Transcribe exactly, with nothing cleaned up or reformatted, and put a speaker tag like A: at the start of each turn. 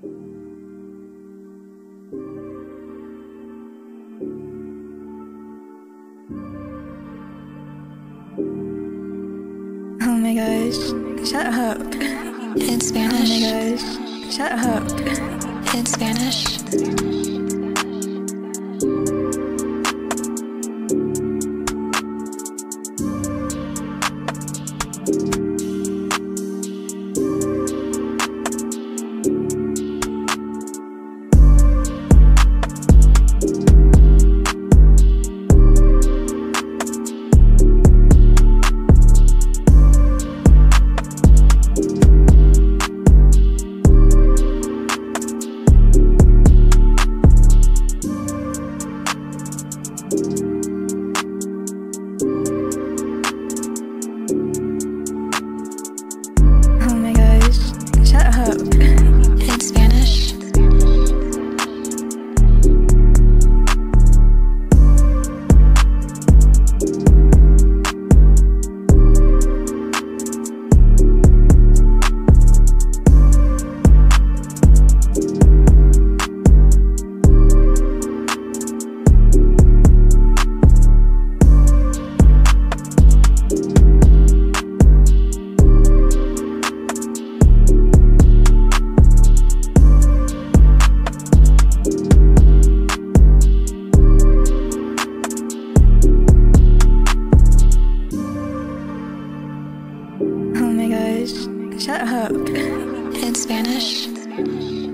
A: Oh my gosh, shut up.
B: It's Vanish.
A: Oh my gosh, shut up.
B: It's Vanish.
A: Oh my gosh, shut up.
B: It's Vanish.
A: Oh my gosh, shut up.
B: It's Vanish.